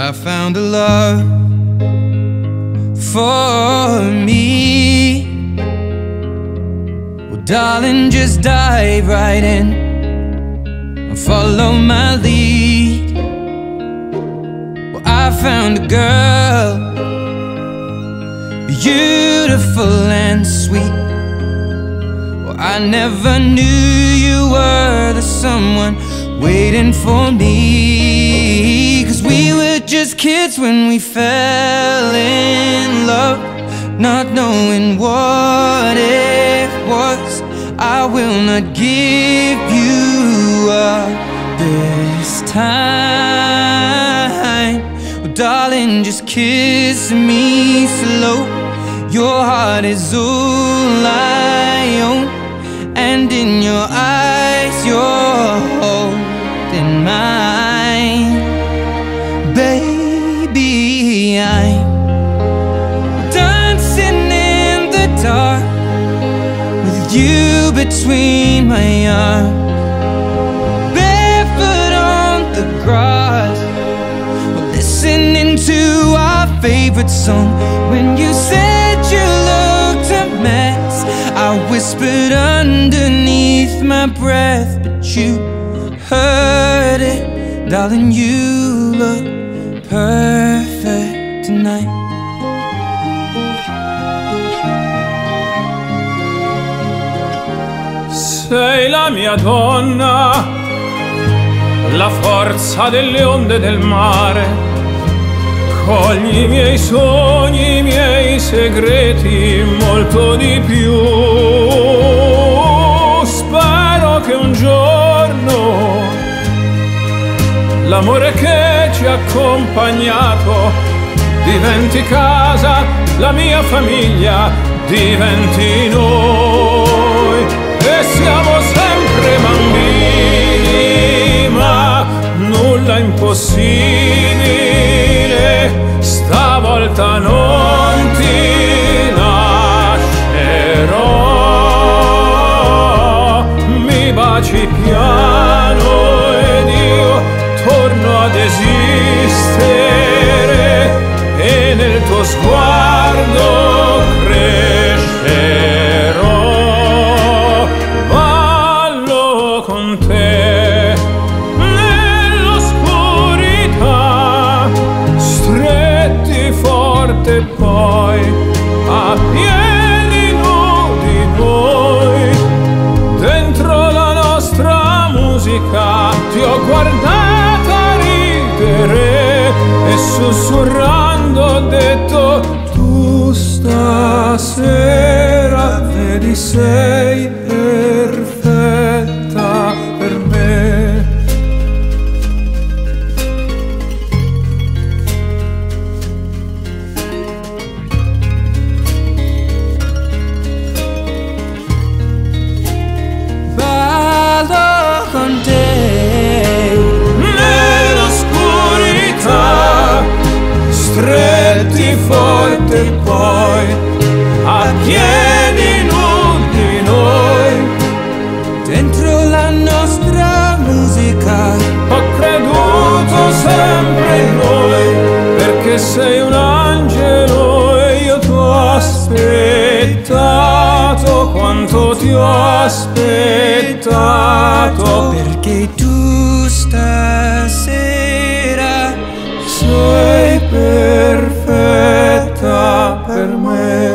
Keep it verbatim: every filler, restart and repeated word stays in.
I found a love for me. Well, darling, just dive right in and follow my lead. Well, I found a girl, beautiful and sweet. Well, I never knew you were the someone waiting for me. 'Cause we were just kids when we fell in love, not knowing what it was. I will not give you up this time. Oh, darling, just kiss me slow. Your heart is all I own, and in your eyes you're holding mine. Baby, I'm dancing in the dark with you between my arms, barefoot on the grass, listening to our favorite song. When you said you looked a mess, I whispered underneath my breath, but you heard it. Darling, you look perfect tonight. Sei la mia donna, la forza delle onde del mare. Cogli i miei sogni, i miei segreti, molto di più. Spero che un giorno l'amore che ci ha accompagnato diventi casa, la mia famiglia diventi noi. E siamo sempre bambini, ma nulla impossibile. Stavolta non ti lascerò. Mi baci piano ed io torno ad esistere, e nel tuo sguardo crescerò. Ballo con te nell'oscurità, stretti forte poi a piedi nudi noi. Dentro la nostra musica ti ho guardata ridere e sussurrando ho detto: tu stasera vedi sei perfetta per me. Ballo con te nell'oscurità, stretti forte poi a piedi nudi noi. dentro la nostra musica. Ho creduto sempre in noi, perché sei un angelo e io t'ho aspettato. Quanto ti ho aspettato, Perché tu stasera sei perfetta per me.